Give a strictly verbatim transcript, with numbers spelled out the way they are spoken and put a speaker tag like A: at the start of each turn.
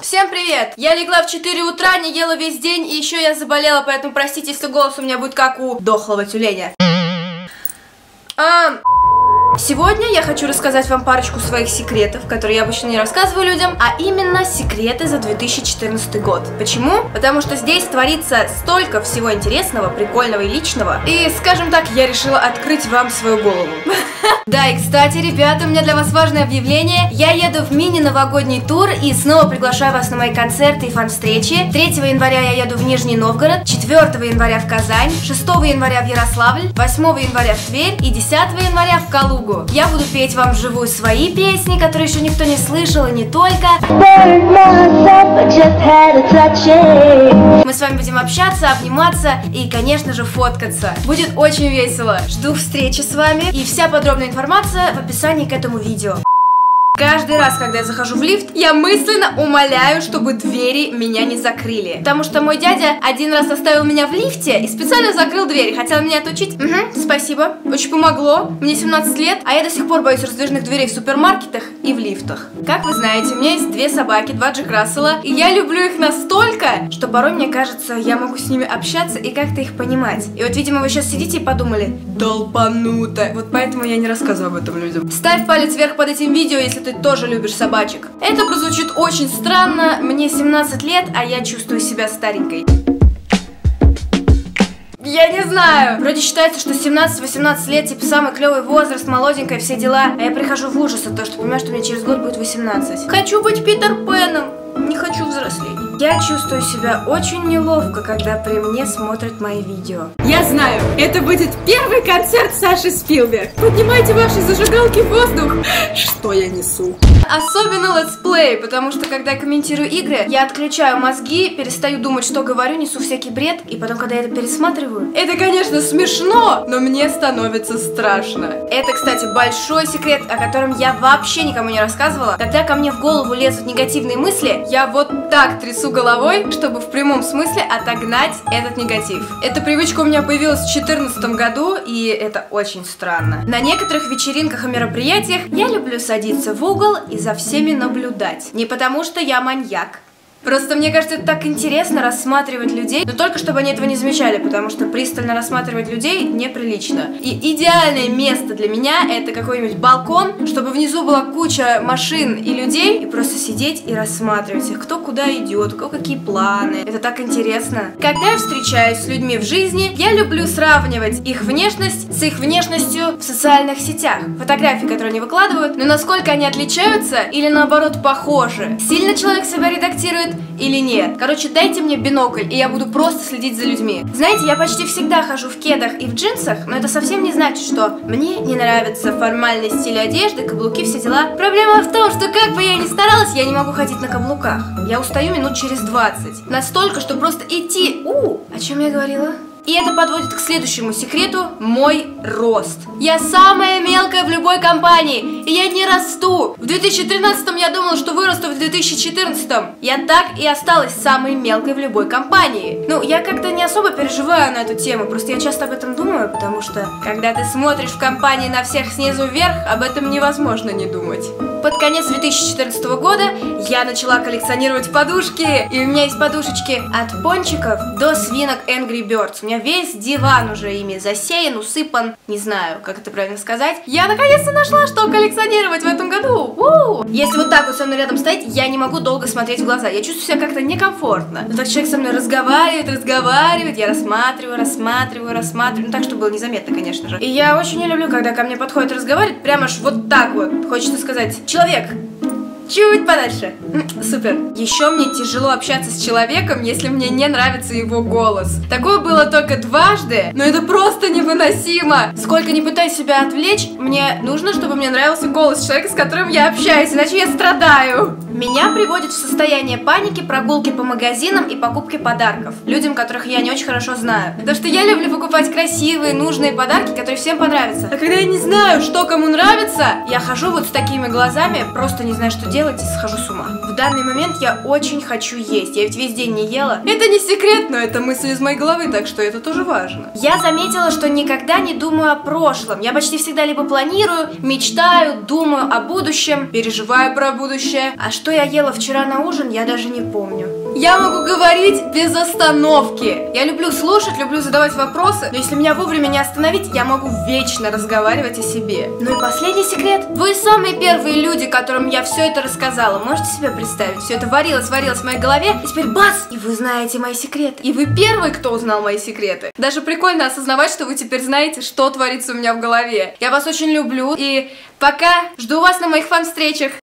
A: Всем привет! Я легла в четыре утра, не ела весь день, и еще я заболела, поэтому простите, если голос у меня будет как у дохлого тюленя. А... Сегодня я хочу рассказать вам парочку своих секретов, которые я обычно не рассказываю людям, а именно секреты за две тысячи четырнадцатый год. Почему? Потому что здесь творится столько всего интересного, прикольного и личного. И, скажем так, я решила открыть вам свою голову. Да, и кстати, ребята, у меня для вас важное объявление. Я еду в мини-новогодний тур и снова приглашаю вас на мои концерты и фан-встречи. третьего января я еду в Нижний Новгород, четвёртого января в Казань, шестого января в Ярославль, восьмого января в Тверь и десятого января в Калугу. Я буду петь вам вживую свои песни, которые еще никто не слышал, и не только. Мы с вами будем общаться, обниматься и, конечно же, фоткаться. Будет очень весело. Жду встречи с вами, и вся подробная информация в описании к этому видео. Каждый раз, когда я захожу в лифт, я мысленно умоляю, чтобы двери меня не закрыли. Потому что мой дядя один раз оставил меня в лифте и специально закрыл двери. Хотел меня отучить. Угу, спасибо. Очень помогло. Мне семнадцать лет, а я до сих пор боюсь раздвижных дверей в супермаркетах и в лифтах. Как вы знаете, у меня есть две собаки, два Джек Рассела, и я люблю их настолько, что порой мне кажется, я могу с ними общаться и как-то их понимать. И вот, видимо, вы сейчас сидите и подумали: долбануто. Вот поэтому я не рассказываю об этом людям. Ставь палец вверх под этим видео, если ты тоже любишь собачек. Это прозвучит очень странно. Мне семнадцать лет, а я чувствую себя старенькой. Я не знаю. Вроде считается, что семнадцать-восемнадцать лет типа самый клевый возраст, молоденькая, все дела. А я прихожу в ужас от того, что понимаю, что мне через год будет восемнадцать. Хочу быть Питер Пэном. Не хочу взрослеть. Я чувствую себя очень неловко, когда при мне смотрят мои видео.
B: Я знаю, это будет первый концерт Саши Спилберг. Поднимайте ваши зажигалки в воздух. Что я несу?
A: Особенно летсплей, потому что когда я комментирую игры, я отключаю мозги, перестаю думать, что говорю, несу всякий бред, и потом, когда я это пересматриваю, это, конечно, смешно, но мне становится страшно. Это, кстати, большой секрет, о котором я вообще никому не рассказывала. Когда ко мне в голову лезут негативные мысли, я вот так трясу головой, чтобы в прямом смысле отогнать этот негатив. Эта привычка у меня появилась в две тысячи четырнадцатом году, и это очень странно. На некоторых вечеринках и мероприятиях я люблю садиться в угол и за всеми наблюдать. Не потому что я маньяк. Просто мне кажется, это так интересно рассматривать людей, но только чтобы они этого не замечали, потому что пристально рассматривать людей неприлично. И идеальное место для меня это какой-нибудь балкон, чтобы внизу была куча машин и людей, и просто сидеть и рассматривать их, кто куда идет, у кого какие планы. Это так интересно. Когда я встречаюсь с людьми в жизни, я люблю сравнивать их внешность с их внешностью в социальных сетях. Фотографии, которые они выкладывают, но насколько они отличаются или наоборот похожи. Сильно человек себя редактирует или нет. Короче, дайте мне бинокль, и я буду просто следить за людьми. Знаете, я почти всегда хожу в кедах и в джинсах, но это совсем не значит, что мне не нравится формальный стиль одежды, каблуки, все дела. Проблема в том, что как бы я ни старалась, я не могу ходить на каблуках. Я устаю минут через двадцать. Настолько, что просто идти... У, о чем я говорила? И это подводит к следующему секрету – мой рост. Я самая мелкая в любой компании, и я не расту. В две тысячи тринадцатом я думала, что вырасту в две тысячи четырнадцатом. Я так и осталась самой мелкой в любой компании. Ну, я как-то не особо переживаю на эту тему, просто я часто об этом думаю, потому что, когда ты смотришь в компании на всех снизу вверх, об этом невозможно не думать. Под конец две тысячи четырнадцатого года я начала коллекционировать подушки, и у меня есть подушечки от пончиков до свинок Angry Birds. У меня весь диван уже ими засеян, усыпан, не знаю, как это правильно сказать. Я наконец-то нашла, что коллекционировать в этом году. У-у-у. Если вот так вот со мной рядом стоять, я не могу долго смотреть в глаза. Я чувствую себя как-то некомфортно. Но так человек со мной разговаривает, разговаривает, я рассматриваю, рассматриваю, рассматриваю. Ну так, чтобы было незаметно, конечно же. И я очень не люблю, когда ко мне подходит разговаривать, прямо аж вот так вот. Хочется сказать: человек, чуть подальше. Супер. Еще мне тяжело общаться с человеком, если мне не нравится его голос. Такое было только дважды, но это просто невыносимо. Сколько не пытаюсь себя отвлечь, мне нужно, чтобы мне нравился голос человека, с которым я общаюсь, иначе я страдаю. Меня приводит в состояние паники прогулки по магазинам и покупки подарков людям, которых я не очень хорошо знаю. Потому что я люблю покупать красивые, нужные подарки, которые всем понравятся. А когда я не знаю, что кому нравится, я хожу вот с такими глазами, просто не знаю, что делать, и схожу с ума. В данный момент я очень хочу есть. Я ведь весь день не ела. Это не секрет, но это мысль из моей головы, так что это тоже важно. Я заметила, что никогда не думаю о прошлом. Я почти всегда либо планирую, мечтаю, думаю о будущем, переживаю про будущее. А что я ела вчера на ужин, я даже не помню. Я могу говорить без остановки. Я люблю слушать, люблю задавать вопросы, но если меня вовремя не остановить, я могу вечно разговаривать о себе. Ну и последний секрет. Вы самые первые люди, которым я все это рассказала. Можете себе представить? Все это варилось, варилось в моей голове, и теперь бац! И вы знаете мои секреты. И вы первый, кто узнал мои секреты. Даже прикольно осознавать, что вы теперь знаете, что творится у меня в голове. Я вас очень люблю, и пока. Жду вас на моих фан-встречах.